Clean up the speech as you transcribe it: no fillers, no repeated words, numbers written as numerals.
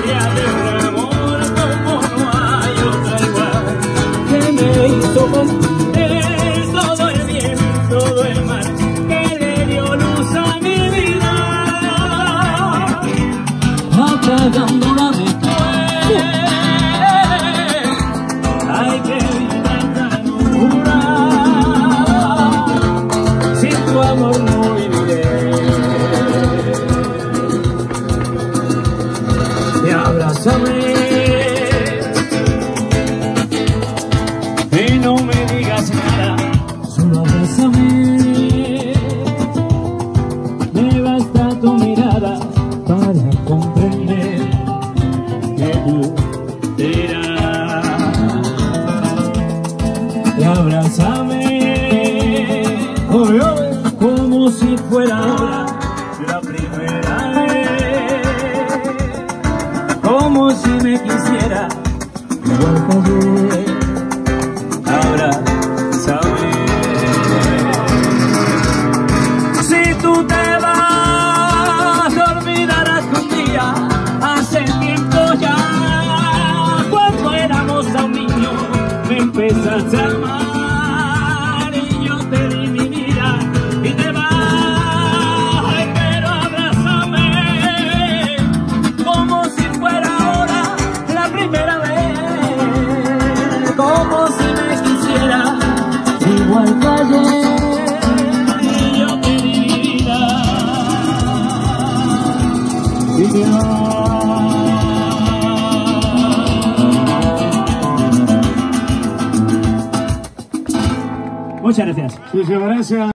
historia de un amor como no hay otra igual, que me hizo comprender todo el bien, todo el mal, que le dio luz a mi vida, apagándola después. Ay, qué vida tan oscura, sin tu amor no viviré. Y abrázame y no me digas nada, solo abrázame. Me basta tu mirada para comprender que tú dirás. Y abrázame, oh, como si fuera la primera vez, como si me quisiera igual que ayer. Abrázame. Si tú te vas, olvidarás que un día, hace tiempo ya, cuando éramos aún niños, me empezaste a amar y yo te di mi vida y te vas. Ay, pero abrázame como si fuera ahora la primera vez, como si me quisiera igual que ayer y yo te di mi vida y te vas. Muchas gracias. Muchas gracias.